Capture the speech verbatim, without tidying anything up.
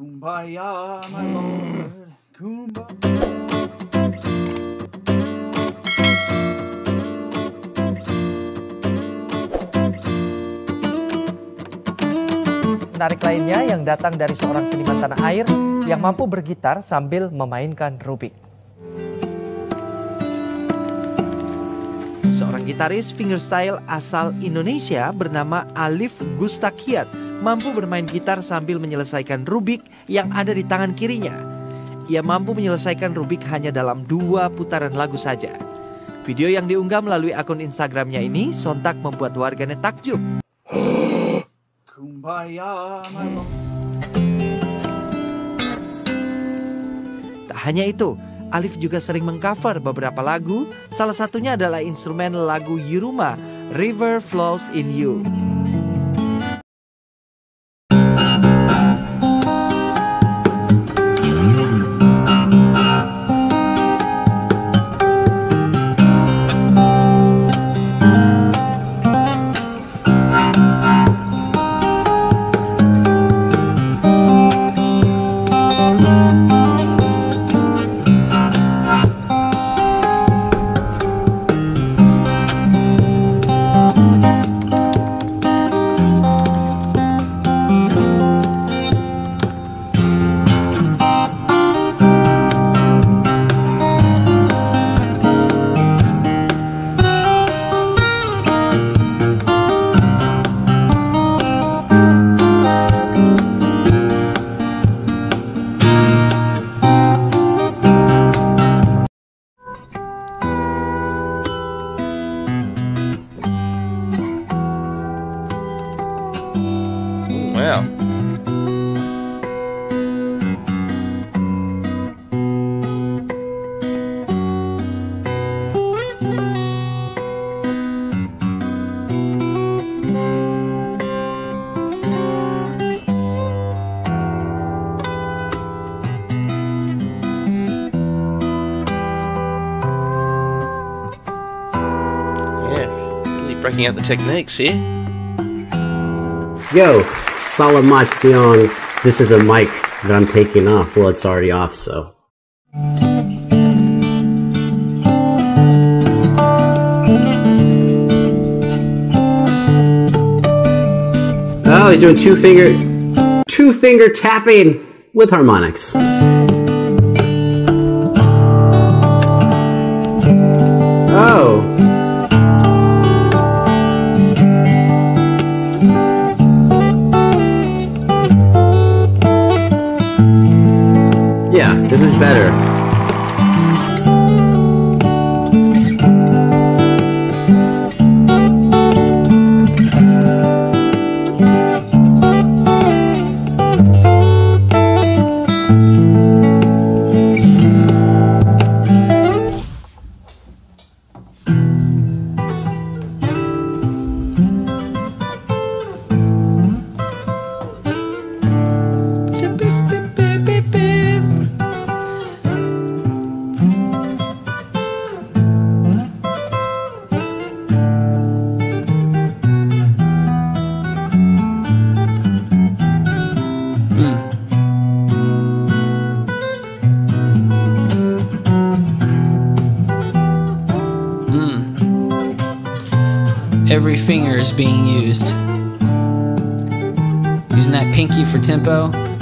Kumbaya, my lord, kumbaya. Menarik lainnya yang datang dari seorang seniman tanah air yang mampu bergitar sambil memainkan rubik. Seorang gitaris fingerstyle asal Indonesia bernama Alif Gustakiat mampu bermain gitar sambil menyelesaikan rubik yang ada di tangan kirinya. Ia mampu menyelesaikan rubik hanya dalam dua putaran lagu saja. Video yang diunggah melalui akun Instagramnya ini sontak membuat warganet takjub. Kumbaya, my lord. Tak hanya itu, Alif juga sering mengcover beberapa lagu, salah satunya adalah instrumen lagu Yuruma, River Flows in You. Wow. Yeah, really breaking out the techniques here. Yo, Salamation. This is a mic that I'm taking off. Well, it's already off, so. Oh, he's doing two finger, two finger tapping with harmonics. Oh. Yeah, this is better. Every finger is being used. Using that pinky for tempo.